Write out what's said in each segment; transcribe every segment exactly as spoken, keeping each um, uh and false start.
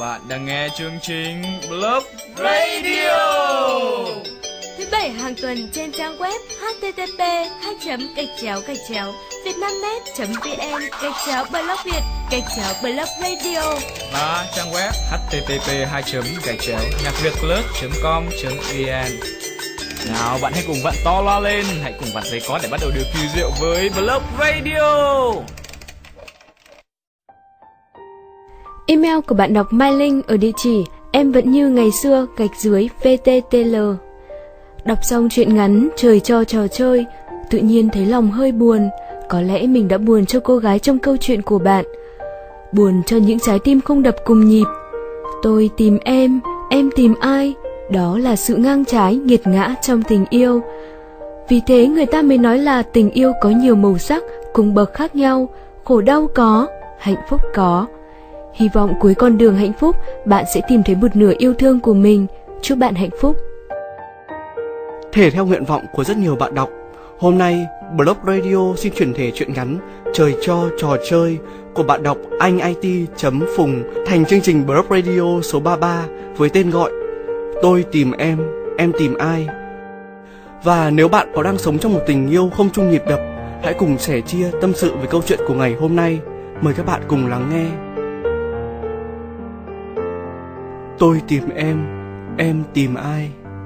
Bạn đang nghe chương trình Blog Radio. Thứ bảy hàng tuần trên trang web h t t p hai chấm gạch chéo gạch chéo vietnamnet chấm vn gạch chéo blog việt gạch chéo blog radio Và trang web h t t p hai chấm gạch chéo nhạc việt plus chấm com chấm vn. Nào bạn hãy cùng vặn to loa lên, hãy cùng vặn giấy có để bắt đầu điều kỳ diệu với Blog Radio. Email của bạn đọc Mai Linh ở địa chỉ em vẫn như ngày xưa gạch dưới vttl. Đọc xong truyện ngắn Trời cho trò chơi, tự nhiên thấy lòng hơi buồn. Có lẽ mình đã buồn cho cô gái trong câu chuyện của bạn, buồn cho những trái tim không đập cùng nhịp. Tôi tìm em, em tìm ai? Đó là sự ngang trái, nghiệt ngã trong tình yêu. Vì thế người ta mới nói là tình yêu có nhiều màu sắc, cùng bậc khác nhau, khổ đau có, hạnh phúc có. Hy vọng cuối con đường hạnh phúc, bạn sẽ tìm thấy một nửa yêu thương của mình. Chúc bạn hạnh phúc. Thể theo nguyện vọng của rất nhiều bạn đọc, hôm nay Blog Radio xin chuyển thể truyện ngắn Trời cho trò chơi của bạn đọc anh it chấm phùng thành chương trình Blog Radio số ba mươi ba với tên gọi Tôi tìm em, em tìm ai. Và nếu bạn có đang sống trong một tình yêu không chung nhịp đập, hãy cùng sẻ chia tâm sự về câu chuyện của ngày hôm nay. Mời các bạn cùng lắng nghe. Tôi tìm em, em tìm ai.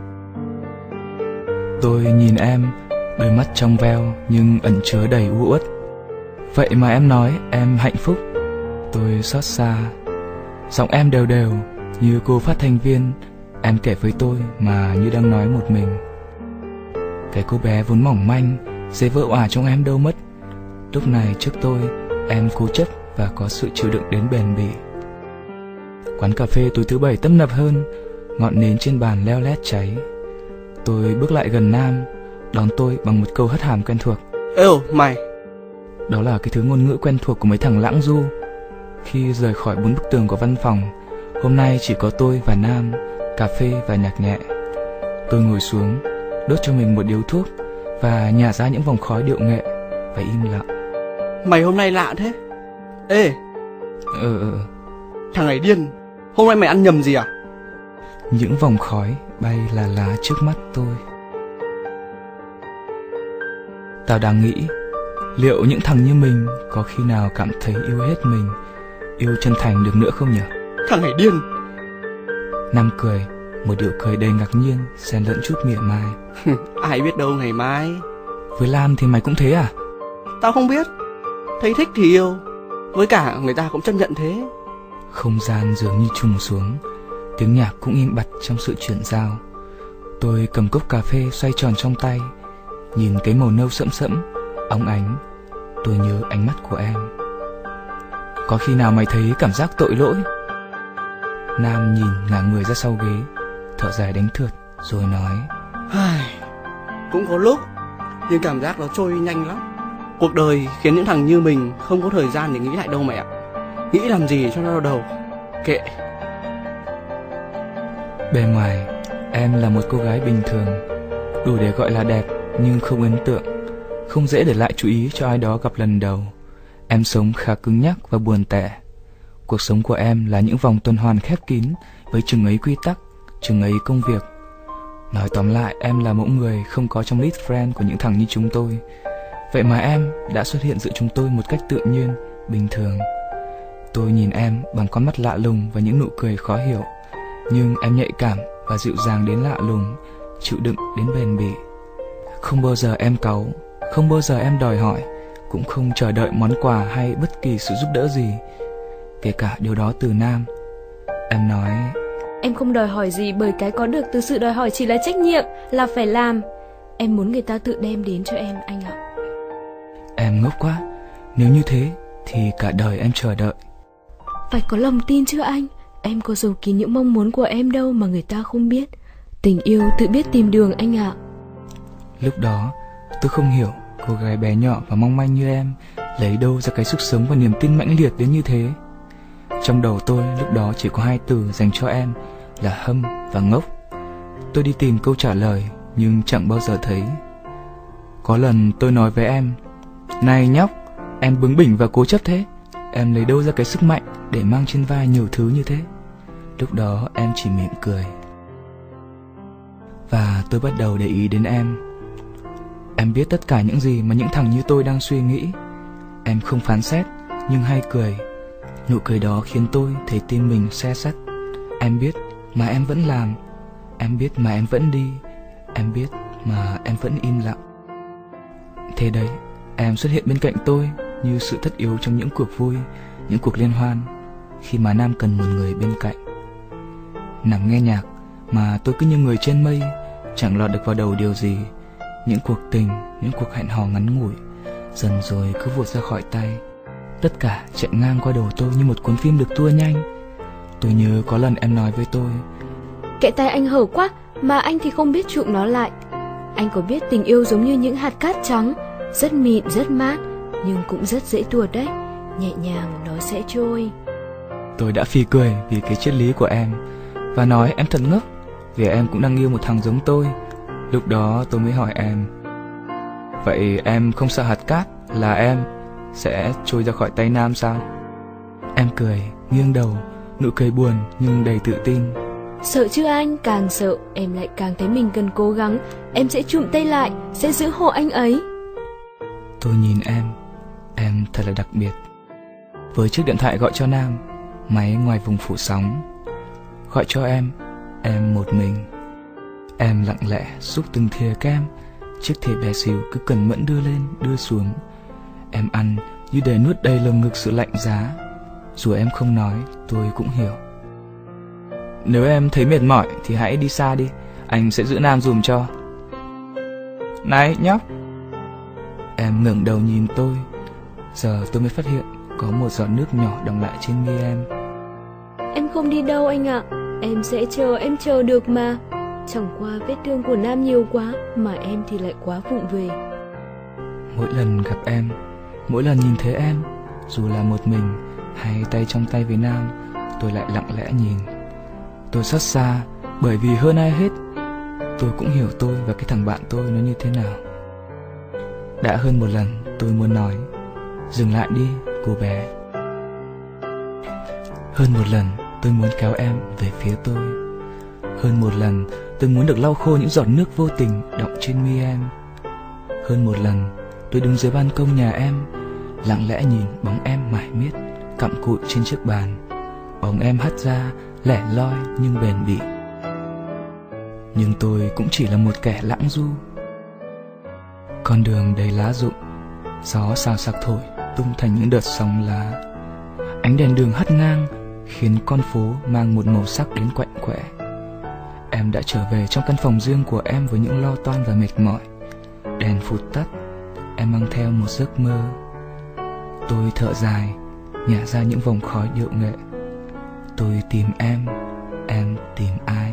Tôi nhìn em, đôi mắt trong veo nhưng ẩn chứa đầy u uất. Vậy mà em nói em hạnh phúc. Tôi xót xa. Giọng em đều đều như cô phát thanh viên. Em kể với tôi mà như đang nói một mình. Cái cô bé vốn mỏng manh, dễ vỡ òa trong em đâu mất. Lúc này trước tôi, em cố chấp và có sự chịu đựng đến bền bỉ. Quán cà phê tối thứ bảy tấp nập hơn, ngọn nến trên bàn leo lét cháy. Tôi bước lại gần Nam, đón tôi bằng một câu hất hàm quen thuộc. Ê mày. Đó là cái thứ ngôn ngữ quen thuộc của mấy thằng lãng du. Khi rời khỏi bốn bức tường của văn phòng, hôm nay chỉ có tôi và Nam, cà phê và nhạc nhẹ. Tôi ngồi xuống, đốt cho mình một điếu thuốc và nhả ra những vòng khói điệu nghệ và im lặng. Mày hôm nay lạ thế. Ê. Ờ ờ. Thằng này điên. Hôm nay mày ăn nhầm gì à? Những vòng khói bay là lá trước mắt tôi. Tao đang nghĩ, liệu những thằng như mình có khi nào cảm thấy yêu hết mình, yêu chân thành được nữa không nhỉ? Thằng này điên. Nam cười, một điệu cười đầy ngạc nhiên, xen lẫn chút mỉa mai. Ai biết đâu ngày mai. Với Lam thì mày cũng thế à? Tao không biết. Thấy thích thì yêu. Với cả người ta cũng chấp nhận thế. Không gian dường như trùng xuống, tiếng nhạc cũng im bặt trong sự chuyển giao. Tôi cầm cốc cà phê xoay tròn trong tay, nhìn cái màu nâu sẫm sẫm, óng ánh. Tôi nhớ ánh mắt của em. Có khi nào mày thấy cảm giác tội lỗi? Nam nhìn ngả người ra sau ghế, thở dài đánh thượt rồi nói: Cũng có lúc, nhưng cảm giác nó trôi nhanh lắm. Cuộc đời khiến những thằng như mình không có thời gian để nghĩ lại đâu mẹ ạ. Nghĩ làm gì cho nó đau đầu. Kệ. Bề ngoài, em là một cô gái bình thường, đủ để gọi là đẹp nhưng không ấn tượng, không dễ để lại chú ý cho ai đó gặp lần đầu. Em sống khá cứng nhắc và buồn tẻ. Cuộc sống của em là những vòng tuần hoàn khép kín với chừng ấy quy tắc, chừng ấy công việc. Nói tóm lại, em là mẫu người không có trong list friend của những thằng như chúng tôi. Vậy mà em đã xuất hiện giữa chúng tôi một cách tự nhiên, bình thường. Tôi nhìn em bằng con mắt lạ lùng và những nụ cười khó hiểu. Nhưng em nhạy cảm và dịu dàng đến lạ lùng, chịu đựng đến bền bỉ. Không bao giờ em cáu, không bao giờ em đòi hỏi, cũng không chờ đợi món quà hay bất kỳ sự giúp đỡ gì, kể cả điều đó từ Nam. Em nói: Em không đòi hỏi gì bởi cái có được từ sự đòi hỏi chỉ là trách nhiệm, là phải làm. Em muốn người ta tự đem đến cho em anh ạ. Em ngốc quá. Nếu như thế thì cả đời em chờ đợi. Phải có lòng tin chứ anh. Em có giấu kín những mong muốn của em đâu mà người ta không biết. Tình yêu tự biết tìm đường anh ạ. Lúc đó tôi không hiểu cô gái bé nhỏ và mong manh như em lấy đâu ra cái sức sống và niềm tin mãnh liệt đến như thế. Trong đầu tôi lúc đó chỉ có hai từ dành cho em là hâm và ngốc. Tôi đi tìm câu trả lời nhưng chẳng bao giờ thấy. Có lần tôi nói với em: Này nhóc, em bướng bỉnh và cố chấp thế. Em lấy đâu ra cái sức mạnh để mang trên vai nhiều thứ như thế? Lúc đó em chỉ mỉm cười. Và tôi bắt đầu để ý đến em. Em biết tất cả những gì mà những thằng như tôi đang suy nghĩ. Em không phán xét, nhưng hay cười. Nụ cười đó khiến tôi thấy tim mình se sắt. Em biết mà em vẫn làm. Em biết mà em vẫn đi. Em biết mà em vẫn im lặng. Thế đấy, em xuất hiện bên cạnh tôi như sự tất yếu trong những cuộc vui, những cuộc liên hoan, khi mà Nam cần một người bên cạnh. Nằm nghe nhạc mà tôi cứ như người trên mây, chẳng lọt được vào đầu điều gì. Những cuộc tình, những cuộc hẹn hò ngắn ngủi, dần rồi cứ vụt ra khỏi tay. Tất cả chạy ngang qua đầu tôi như một cuốn phim được tua nhanh. Tôi nhớ có lần em nói với tôi: Kệ tay anh hở quá, mà anh thì không biết chụm nó lại. Anh có biết tình yêu giống như những hạt cát trắng, rất mịn, rất mát, nhưng cũng rất dễ tuột đấy. Nhẹ nhàng nó sẽ trôi. Tôi đã phì cười vì cái triết lý của em, và nói em thật ngốc, vì em cũng đang yêu một thằng giống tôi. Lúc đó tôi mới hỏi em: Vậy em không sợ hạt cát là em sẽ trôi ra khỏi tay Nam sao? Em cười, nghiêng đầu, nụ cười buồn nhưng đầy tự tin. Sợ chứ anh, càng sợ em lại càng thấy mình cần cố gắng. Em sẽ chụm tay lại, sẽ giữ hộ anh ấy. Tôi nhìn em, em thật là đặc biệt. Với chiếc điện thoại gọi cho Nam, máy ngoài vùng phủ sóng. Gọi cho em, em một mình. Em lặng lẽ xúc từng thìa kem, chiếc thìa bé xíu cứ cẩn mẫn đưa lên, đưa xuống. Em ăn như để nuốt đầy lồng ngực sự lạnh giá. Dù em không nói, tôi cũng hiểu. Nếu em thấy mệt mỏi thì hãy đi xa đi, anh sẽ giữ Nam dùm cho. Này nhóc. Em ngẩng đầu nhìn tôi. Giờ tôi mới phát hiện có một giọt nước nhỏ đọng lại trên mi em. Em không đi đâu anh ạ. Em sẽ chờ, em chờ được mà. Chẳng qua vết thương của Nam nhiều quá, mà em thì lại quá vụng về. Mỗi lần gặp em, mỗi lần nhìn thấy em, dù là một mình hay tay trong tay với Nam, tôi lại lặng lẽ nhìn. Tôi xót xa, bởi vì hơn ai hết, tôi cũng hiểu tôi và cái thằng bạn tôi nó như thế nào. Đã hơn một lần tôi muốn nói: Dừng lại đi, cô bé. Hơn một lần tôi muốn kéo em về phía tôi. Hơn một lần tôi muốn được lau khô những giọt nước vô tình đọng trên mi em. Hơn một lần tôi đứng dưới ban công nhà em, lặng lẽ nhìn bóng em mải miết cặm cụi trên chiếc bàn. Bóng em hắt ra lẻ loi nhưng bền bỉ. Nhưng tôi cũng chỉ là một kẻ lãng du. Con đường đầy lá rụng, gió xào xạc thổi tung thành những đợt sóng lá. Ánh đèn đường hắt ngang khiến con phố mang một màu sắc đến quạnh quẽ. Em đã trở về trong căn phòng riêng của em với những lo toan và mệt mỏi. Đèn phụt tắt, em mang theo một giấc mơ. Tôi thở dài, nhả ra những vòng khói điệu nghệ. Tôi tìm em, em tìm ai?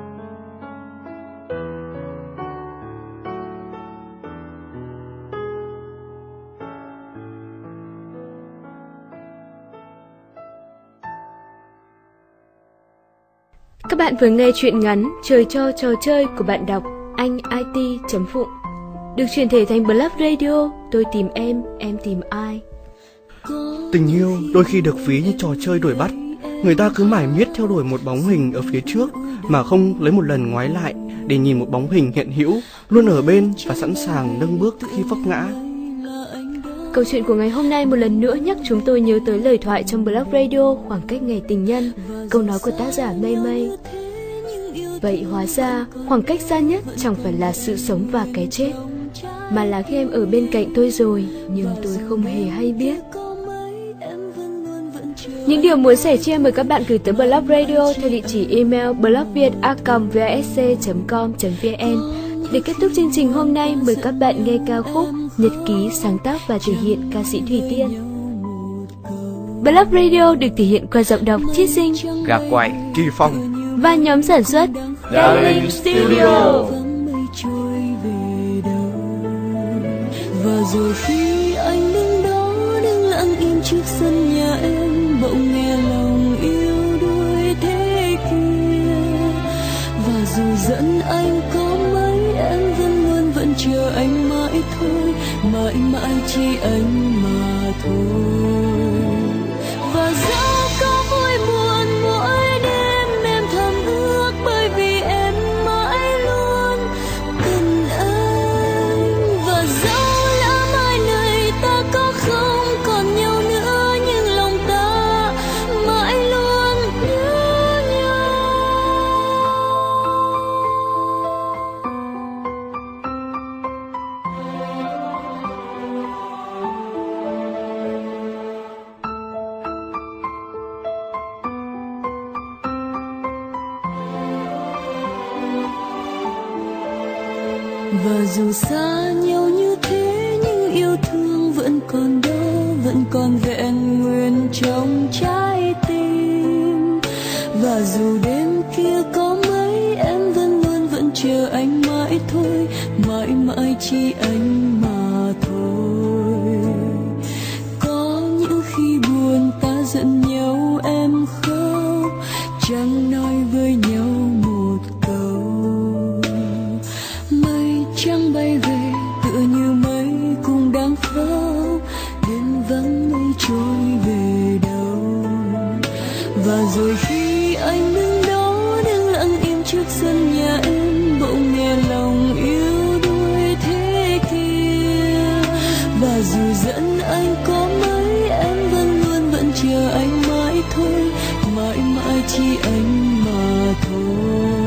Các bạn vừa nghe truyện ngắn Trời cho trò chơi của bạn đọc Anh i tê chấm Phụng, được chuyển thể thành Blog Radio. Tôi tìm em, em tìm ai? Tình yêu đôi khi được ví như trò chơi đuổi bắt. Người ta cứ mải miết theo đuổi một bóng hình ở phía trước mà không lấy một lần ngoái lại để nhìn một bóng hình hiện hữu luôn ở bên và sẵn sàng nâng bước khi vấp ngã. Câu chuyện của ngày hôm nay một lần nữa nhắc chúng tôi nhớ tới lời thoại trong Blog Radio Khoảng cách ngày tình nhân, câu nói của tác giả Mây Mây. Vậy hóa ra khoảng cách xa nhất chẳng phải là sự sống và cái chết, mà là khi em ở bên cạnh tôi rồi nhưng tôi không hề hay biết. Những điều muốn sẻ chia mời các bạn gửi tới Blog Radio theo địa chỉ email blogviet a còng vasc chấm com chấm vn. Để kết thúc chương trình hôm nay, mời các bạn nghe ca khúc Nhật ký sáng tác và thể hiện ca sĩ Thủy Tiên. Blog Radio được thể hiện qua giọng đọc Chiết Sinh, Gà quay, Kỳ Phong và nhóm sản xuất Darling Studio. Và rồi khi anh đứng đó đứng lặng im trước sân nhà em, bỗng nghe lòng yêu đuổi thế kia. Và dù dẫn anh có mấy, em vẫn luôn vẫn chờ anh mãi thôi, mãi mãi chỉ anh mà thôi. Và dẫu có vui buồn mỗi đêm Và dù xa nhau như thế nhưng yêu thương vẫn còn đó, vẫn còn vẹn nguyên trong trái tim. Và dù đêm kia có mấy em vẫn luôn vẫn chờ anh mãi thôi, mãi mãi chỉ anh mà thôi. Có những khi buồn ta giận nhau em khóc, chẳng nói với nhau một câu. Mây trắng bay về tựa như mây cũng đang khóc, đêm vắng mây trôi về đâu. Và rồi khi anh đứng đó đứng lặng im trước sân nhà em, bỗng nghe lòng yêu đuối thế kia. Và dù giận anh có mấy em vẫn luôn vẫn chờ anh mãi thôi, mãi mãi chỉ anh mà thôi.